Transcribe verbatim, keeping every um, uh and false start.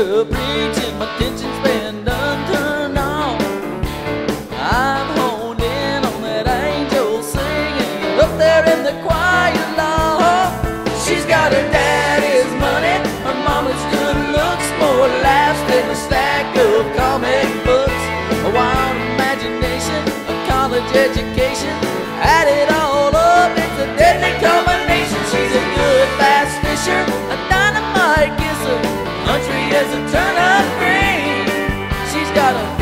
preacher preaching, my attention's been done turned on. I'm honed in on that angel singing up there in the choir loft. She's got her daddy's money, her mama's good looks, more laughs than a stack of comic books. A wild imagination, a college education, add it all up, it's a deadly combination. She's a good bass fisher, a dynamite kisser, country as a turnip green. She's got a